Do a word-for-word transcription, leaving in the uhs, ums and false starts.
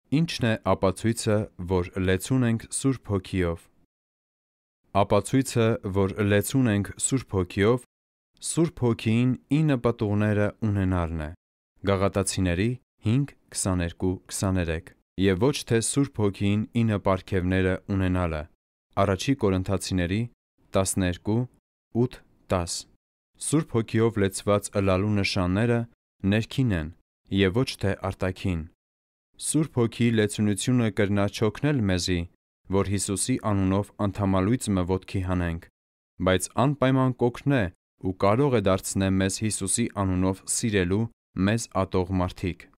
Ի՞նչն է ապացույցը, որ լեցուն ենք Սուրբ Հոգիով։ Ապացույցը, որ լեցուն ենք Սուրբ Հոգիով, Սուրբ Հոգիին ինը պտուղները ունենալն է։ Գաղատացիների հինգ քսաներկու քսաներեք և ոչ թե Սուրբ Հոգիին ինը պարգևները ունենալը։ Առաջի Կորնթացիների տասներկու ութ տաս։ Սուրբ Հոգիով լեցված ըլլալու նշանները ներքին են և ոչ թե արտաքին։ Սուրբ Հոգիի լեցունությունը կրնա չօգնել մեզի, որ Հիսուսի անունով անդամալույծը ոտքի հանենք, բայց անպայման կօգնե ու կարող է դարձնե մեզ Հիսուսի անունով սիրելու մեզ ատող մարդիկ։